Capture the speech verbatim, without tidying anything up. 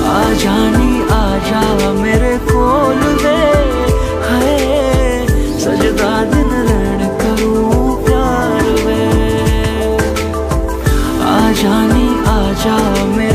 आजानी आजा मेरे कोल वे, है सजदा दिन रैन करूं प्यार वे। आजानी आजा मेरे